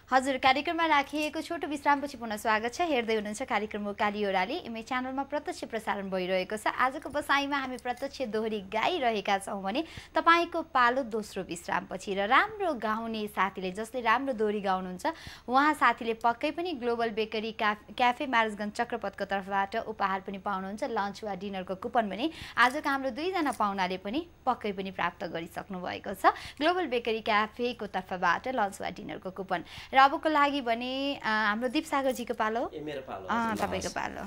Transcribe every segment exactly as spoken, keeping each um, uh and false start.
हजुर कार्यक्रममा राखिएको छोटो विश्रामपछि पुनः स्वागत छ। हेर्दै हुनुहुन्छ कार्यक्रम उकाली ओह्राली इमे च्यानलमा प्रत्यक्ष प्रसारण भइरहेको छ। आजको बसाइमा हामी प्रत्यक्ष दोहोरी गाइरहेका छौँ भने तपाईको पालो दोस्रो विश्रामपछि र राम्रो गाउने साथीले जसले राम्रो दोहोरी गाउनुहुन्छ उहाँ साथीले पक्कै पनि ग्लोबल बेकरी क्याफे म्यारेजगञ्ज चक्रपथको तर्फबाट उपहार पनि पाउनुहुन्छ, लन्च वा डिनरको कुपन पनि आजको हाम्रो दुईजना पाहुनाले पनि पक्कै पनि प्राप्त गरिसक्नु भएको छ। ग्लोबल बेकरी क्याफेको तर्फबाट लन्च वा डिनरको कुपन र अबको लागि भने हाम्रो दीप सागरजीको पालो ए मेरो पालो अँ तपाईको पालो।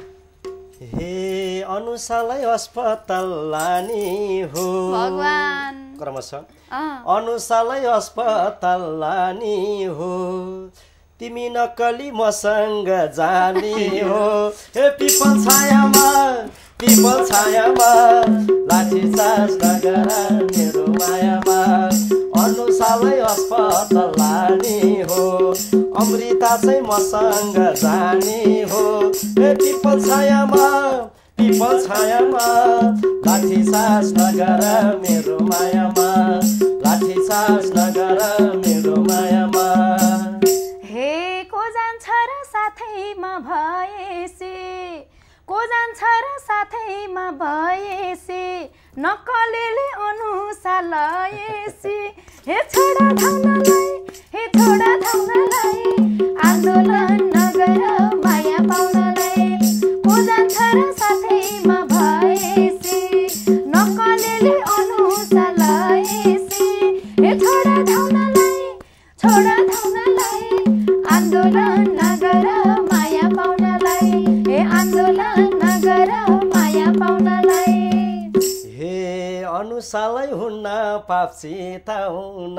हे अनुसालाई अस्पताल लाने हो भगवान क्रमशः अनुसालाई अस्पताल लाने हो तिमी नक्कली मसँग जाने हो। हे पिपल छायामा पिपल छायामा लाठी चार्ज नगर मेरो मायामा अनुसालाई अस्पताल लाने हो अमृता चाहिँ मसँग जाने हो। हे पिपल छायामा पिपल छायामा लाठी चार्ज नगर मेरो मायामा लाठी चार्ज नगर मेरो मायामा। हे को जान्छ र साथैमा भएसी को जान्छ र साथैमा भएसी नक्कलीले अनुसा लएसी। हे छोडा धाउनलाई हे छोडा धाउनलाई आन्दोलन नगर माया पाउनलाई को जान्छ र साथैमा भएसी नक्कलीले अनुसा लएसी। हे छोडा धाउनलाई छोडा धाउनलाई आन्दोलन नगर माया पाउनलाई हे आन्दोलन नगर माया पाउनलाई। हे अनुसालाई हुन्न पाप चिताउन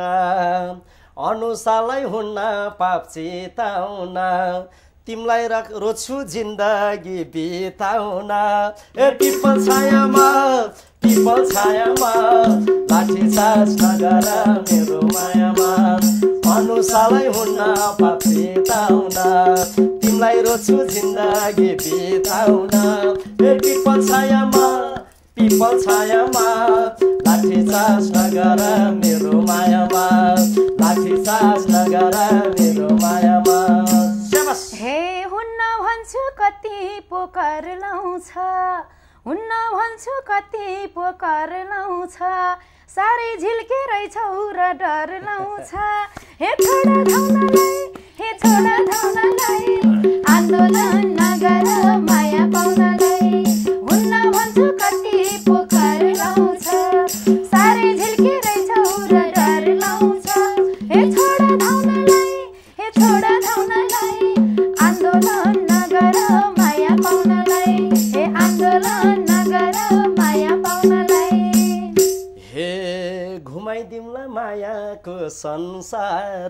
अनुसालाई हुन्न पाप चिताउन तिमीलाई रोज्छु जिन्दगी बिताउन। ए पिपल छायामा पिपल छायामा लाठी चार्ज नगर मेरो मायामा अनुसालाई हुन्न पाप चिताउन तिमीलाई रोज्छु जिन्दगी बिताउन। ए पिपल छायामा पिपल छायामा लाठी चार्ज नगर मेरो मायामा लाठी चार्ज नगर मेरो मायामा। हे हुन्न भन्छु कति पोकर लाउँछ हुन्न भन्छु कति पोकर लाउँछ साह्रै झिल्के रहेछौ र डर लाउँछ। हे छोडा धाउनलाई हे छोडा धाउनलाई आन्दोलन नगर माया पाउनलाई हुन्न भन्छु कति पोकर लाउँछ साह्रै झिल्के रहेछौ र डर लाउँछ। हे छोडा धाउनलाई हे छोडा धाउनलाई आन्दोलन नगर माया पाउनलाई हे आन्दोलन नगर माया पाउनलाई। हे घुमाइदिउँला मायाको संसार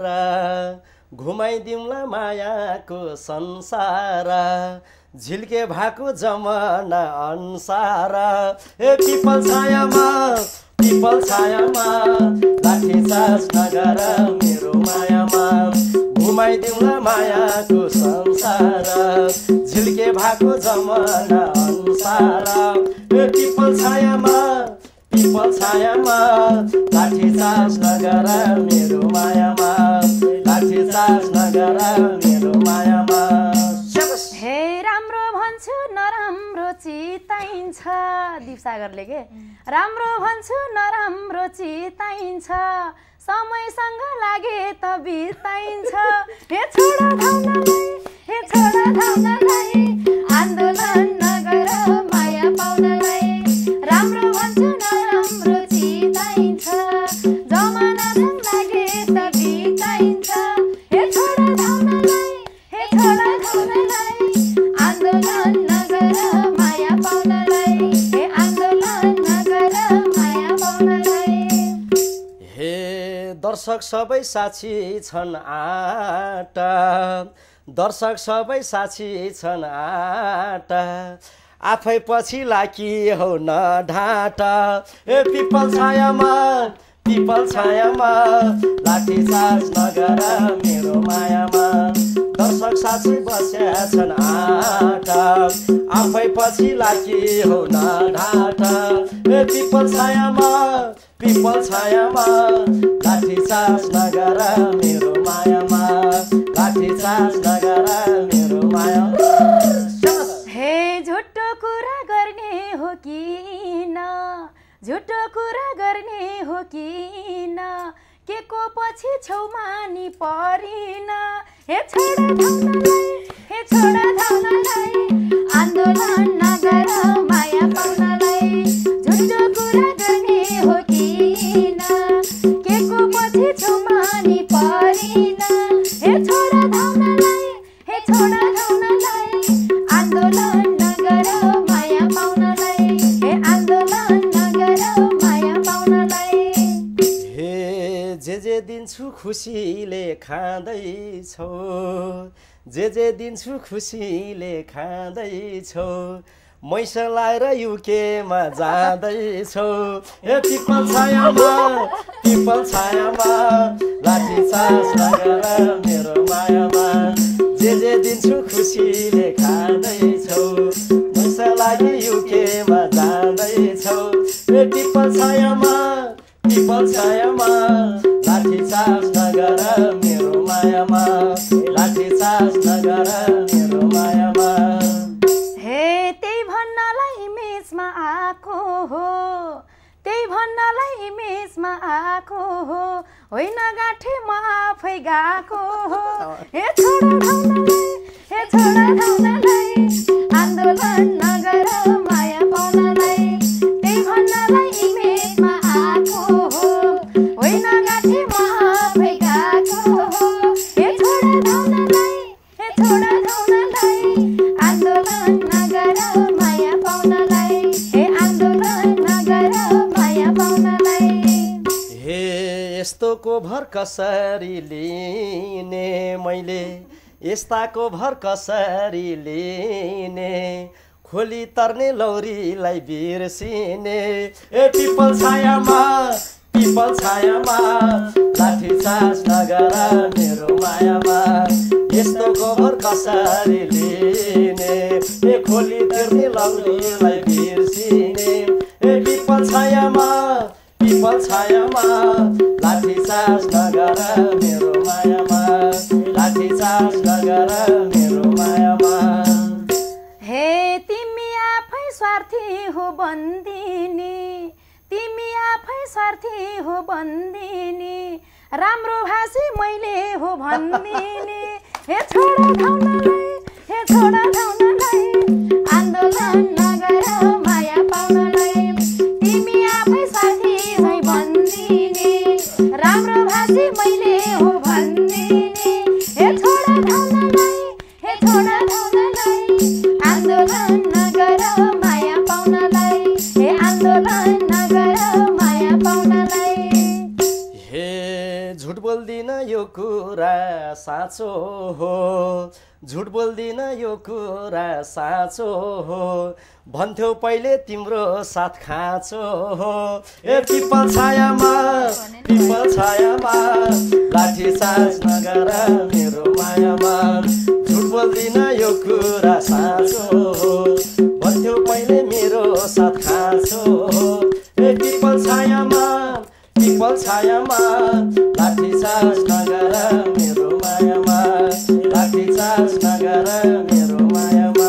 घुमाइदिउँला मायाको संसार झिल्के भएको जमाना अनुसार। ए पिपल छायामा पिपल छायामा लाठी चार्ज नगर मेरो मायामा घुमाइदिउँला मायाको संसार झिल्के भएको जमाना अनुसार। ए पिपल छायामा पिपल छायामा लाठी चार्ज नगर मेरो मायामा लाठी चार्ज नगर मेरो मायामा। हे राम्रो भन्छु नराम्रो चिताइन्छ दीप सागरले के राम्रो भन्छु नराम्रो चिताइन्छ समयसँग लागे त बिताइन्छ। हे छोडा धाउनलाई हे छोडा धाउनलाई आन्दोलन नगर माया पाउनलाई राम्रो भन्छु नराम्रो चिताइन्छ जमानासँग लागे त बिताइन्छ। हे छोडा धाउनलाई हे छोडा धाउनलाई आन्दोलन नगर माया पाउनलाई हे आन्दोलन नगर माया पाउनलाई। हे दर्शक सबै साक्षी छन् आटा दर्शक सबै साक्षी छन् आटा आफै पछि लाकी हौ न ढाँटा। ए पिपल छायामा पिपल छायामा लाठी चार्ज नगर मेरो मायामा दर्शक साक्षी बस्या छन् आटा आफै पछि लाकी हौ न ढाँटा। ए पिपल छायामा पिपल छायामा लाठी चार्ज नगर मेरो मायामा लाठी चार्ज नगर मेरो माया। हे झुटो कुरा गर्ने हो किन, झुटो कुरा गर्ने हो किन, के को पछि छेउमा नि परिन। हे छोडा धाउनलाई, हे छोडा धाउनलाई, आन्दोलन नगर माया पाउनलाई। झुटो कुरा गर्ने हो किन, के को पछि छेउमा नि परिन। हे छोडा धाउनलाई, हे छोडा धाउनलाई, आन्दोलन नगर माया पाउनलाई। हे आन्दोलन नगर माया पाउनलाई। हे जे जे दिन्छु खुसीले खाँदैछौ, जे जे दिन्छु खुसीले खाँदैछौ, मैसा लाएर युकेमा जाँदैछौ। ए पिपल छायामा, पिपल छायामा, लाठी चार्ज नगर मेरो मायामा। जे जे दिन्छु खुसीले खाँदैछौ, मैसा लागि युकेमा जाँदैछौ। ए पिपल छायामा, पिपल छायामा, लाठी चार्ज नगर मेरो मायामा। लाठी चार्ज नगर मेरो मायामा। हे त्यही भन्नलाई इमेजमा आएको हो, त्यही भन्नलाई इमेजमा आएको हो, होइन गाँठे म आफै गएको हो। हे छोडा धाउनलाई, हे छोडा धाउनलाई, आन्दोलन नगर माया पाउनलाई। त्यही भन्नलाई इमेजमा आएको हो, होइन गाँठे म आफै गएको हो। हे छोडा धाउनलाई, हे छोडा धाउनलाई, आन्दोलन नगर माया पाउनलाई। हे आन्दोलन नगर माया पाउनलाई। हे यस्तोको भर कसरी लिने मैले, यस्ताको भर कसरी लिने, खोली तर्ने लौरीलाई बिर्सिने। ए पिपल छायामा, पिपल छायामा, लाठी चार्ज नगर मेरो मायामा। यस्तोको भर कसरी लिने, ए खोली तर्ने लौरीलाई बिर्सिने। ए पिपल छायामा, पिपल छायामा, लाठी चार्ज नगर मेरो मायामा। लाठी चार्ज नगर मेरो मायामा। हे तिमी आफै स्वार्थी हो बन्दिनी, तिमी आफै स्वार्थी हो बन्दिनी, राम्रो भाषी मैले हो भन्दिनी। हे छोडा धाउनलाई, हे छोडा धाउनलाई, आन्दोलन नगर माया पाउनलाई। तिमी आफै स्वार्थी है बन्दिनी, राम्रो भाषी मैले हो भन्दिनी। हे छोडा धाउनलाई, हे छोडा धाउनलाई, आन्दोलन नगर माया पाउनलाई। हे आन्दोलन नगर माया पाउनलाई। हे झुट बोल्दिन यो कुरा साँचो हो, झुट बोल्दिन यो कुरा साँचो हो, भन्थ्यौ पहिले तिम्रो साथ खाँचो हो। ए पिपल छायामा, पिपल छायामा, लाठी चार्ज नगर मेरो मायामा। झुट बोल्दिन यो कुरा साँचो हो, भन्थ्यौ पहिले मेरो साथ खाँचो हो। ए पिपल छायामा, पिपल छायामा, लाठी चार्ज नगर मेरो मायामा। लाठी चार्ज नगर मेरो मायामा।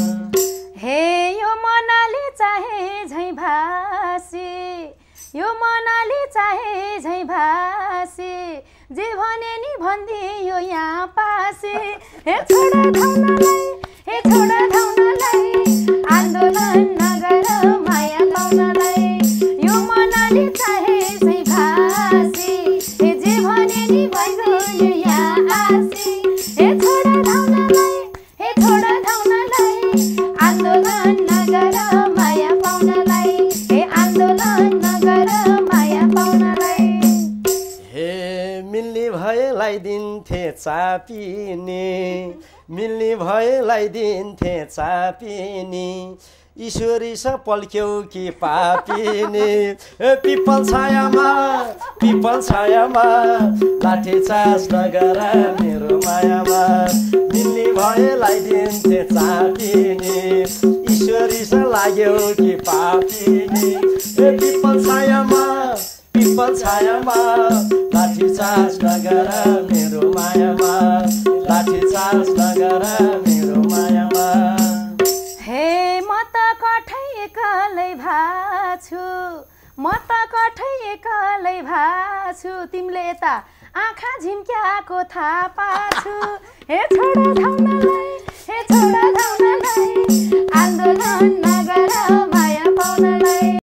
हे यो मनाली चाहे झै भासी, यो मनाली चाहे झै भासी, जे भने नि भनिदियो यहाँ पासी। हे छोडा धाउनलाई, हे छोडा धाउनलाई, आन्दोलन नगर माया पाउनलाई। यो मनाली चाहे झै भासी, हे जे भने नि भनिदियो यहाँ आसी। हे छोडा धाउनलाई, हे छोडा धाउनलाई, आन्दोलन नगर माया पाउनलाई। हे आन्दोलन नगर माया पाउनलाई। हे मिल्ने भएलाई दिन्थे चापिने, मिल्ने भएलाई दिन्थे चापिने, ईश्वरी स पल्क्यौ कि पापिने। ए पिपल छायामा, पिपल छायामा, लाठी चार्ज नगर मेरो मायामा। मिल्ने भएलाई दिन्थे चापिने, ईश्वरी स लाग्यौ कि पापिने। ए पिपल छायामा, पिपल छायामा, लाठी चार्ज नगर मेरो मायामा। लाठी चार्ज नगर मेरो मायामा हे म त कठै एक्लै भाछु म त कठै एक्लै भाछु तिमीले त आँखा झिम्क्याएको थाहा पाछु हे छोडा